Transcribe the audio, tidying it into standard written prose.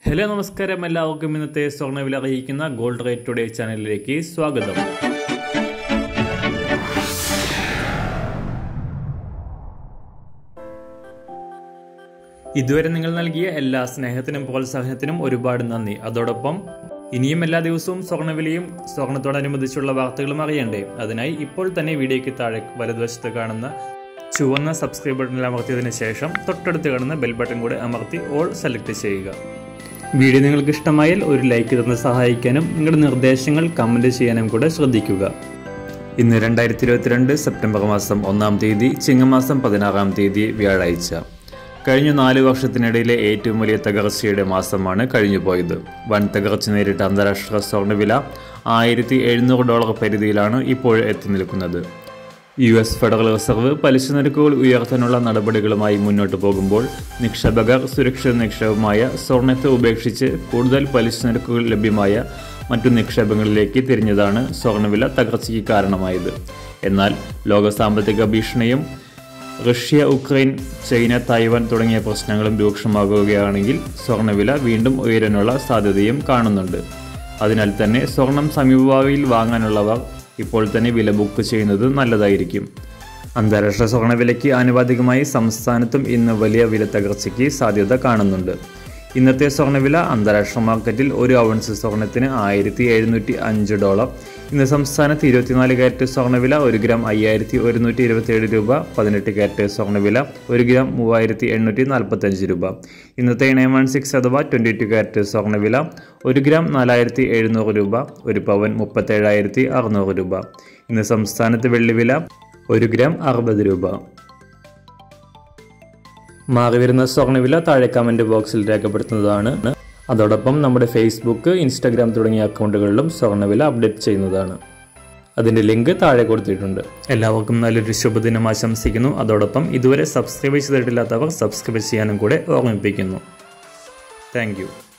Hello നമസ്കാരം, എല്ലാവർക്കും ഇന്നത്തെ സ്വർണ്ണവില അറിയിക്കുന്ന ഗോൾഡ് റേറ്റ് ടുഡേ ചാനലിലേക്ക് സ്വാഗതം. ഇതുവരെ നിങ്ങൾ നൽകിയ എല്ലാ സ്നേഹത്തിനും പ്രോത്സാഹനത്തിനും ഒരുപാട് നന്ദി. അതോടൊപ്പം ഇനിയും എല്ലാ ദിവസവും സ്വർണ്ണവിലയും സ്വർണ്ണത്തോടനുബന്ധിച്ചുള്ള വാർത്തകളും അറിയണ്ടേ? അതിനായി ഇപ്പോൾ തന്നെ വീഡിയോയ്ക്ക് താഴെ വലതുവശത്ത് കാണുന്ന ചുവന്ന സബ്സ്ക്രൈബ് ബട്ടണിൽ അമർത്തിയതിനു ശേഷം തൊട്ടടുത്ത് കാണുന്ന ബെൽ ബട്ടൺ കൂടെ അമർത്തി ഓൾ സെലക്ട് ചെയ്യുക. വീഡിയോ നിങ്ങൾക്ക് ഇഷ്ടമായാൽ ഒരു ലൈക്ക് തന്ന് സഹായിക്കാനും നിങ്ങളുടെ നിർദ്ദേശങ്ങൾ കമൻറ്റ് ചെയ്യാനും കൂടെ ശ്രദ്ധിക്കുക. ഇന്ന് 2022 സെപ്റ്റംബർ മാസം 1-ാം തീയതി, ചിങ്ങമാസം 16-ാം തീയതി വ്യാഴാഴ്ച. കഴിഞ്ഞ 4 വർഷത്തിനിടയിലെ ഏറ്റവും വലിയ തകർച്ചയുടെ മാസമാണ് കഴിഞ്ഞുപോയത്. വൻ തകർച്ച നേരിട്ട അന്താരാഷ്ട്ര സ്വർണ്ണവില $1,700 പരിധിയിലാണ് ഇപ്പോൾ എത്തി നിൽക്കുന്നത്. US ഫെഡറൽ റിസർവ് പലിശ നിരക്കുകൾ ഉയർത്താനുള്ള നടപടികളുമായി മുന്നോട്ട് പോകുമ്പോൾ നിക്ഷേപകർ സുരക്ഷിത നിക്ഷേപമായ സ്വർണ്ണത്തെ ഉപേക്ഷിച്ച് കൂടുതൽ പലിശ നിരക്കുകൾ ലഭ്യമായ മറ്റു നിക്ഷേപങ്ങളിലേക്ക് തിരിഞ്ഞതാണ് സ്വർണ്ണവില തകർച്ചയ്ക്ക് കാരണമായത്. എന്നാൽ ലോക സാമ്പത്തിക ഭീഷണിയും റഷ്യ, ഉക്രൈൻ, ചൈന, തായ്വാൻ തുടങ്ങിയ പ്രശ്നങ്ങളും രൂക്ഷമാകുകയാണെങ്കിൽ സ്വർണ്ണവില വീണ്ടും ഉയരാനുള്ള സാധ്യതയും കാണുന്നുണ്ട്. അതിനാൽ തന്നെ സ്വർണം സമീപഭാവിയിൽ വാങ്ങാനുള്ളവർ ഇപ്പോൾ തന്നെ വില ബുക്ക് ചെയ്യുന്നത് നല്ലതായിരിക്കും. അന്താരാഷ്ട്ര സ്വർണ്ണവിലയ്ക്ക് ആനുപാതികമായി സംസ്ഥാനത്തും ഇന്ന് വലിയ വില തകർച്ചയ്ക്ക് സാധ്യത കാണുന്നുണ്ട്. ഇന്നത്തെ സ്വർണ്ണവില അന്താരാഷ്ട്ര മാർക്കറ്റിൽ 1 ഔൺസ് സ്വർണ്ണത്തിന് $1,705. ഇന്ന് സംസ്ഥാനത്ത് 24 കാരറ്റ് സ്വർണ്ണവില 1 ഗ്രാം 5,127 രൂപ. 18 കാരറ്റ് സ്വർണ്ണവില 1 ഗ്രാം 3,845 രൂപ. ഇന്നത്തെ 916 അഥവാ 22 കാരറ്റ് സ്വർണ്ണവില 1 ഗ്രാം 4,700 രൂപ. 1 പവൻ 37,600 രൂപ. ഇന്ന് സംസ്ഥാനത്ത് വെള്ളിവില 1 ഗ്രാം 60 രൂപ. മാറിവരുന്ന സ്വർണ്ണവില താഴെ കമൻറ്റ് ബോക്സിൽ രേഖപ്പെടുത്തുന്നതാണ്. അതോടൊപ്പം നമ്മുടെ ഫേസ്ബുക്ക്, ഇൻസ്റ്റാഗ്രാം തുടങ്ങിയ അക്കൗണ്ടുകളിലും സ്വർണ്ണവില അപ്ഡേറ്റ് ചെയ്യുന്നതാണ്. അതിൻ്റെ ലിങ്ക് താഴെ കൊടുത്തിട്ടുണ്ട്. എല്ലാവർക്കും നല്ലൊരു ശുഭദിനം ആശംസിക്കുന്നു. അതോടൊപ്പം ഇതുവരെ സബ്സ്ക്രൈബ് ചെയ്തിട്ടില്ലാത്തവർ സബ്സ്ക്രൈബ് ചെയ്യാനും കൂടെ ഓർമ്മിപ്പിക്കുന്നു. Thank U.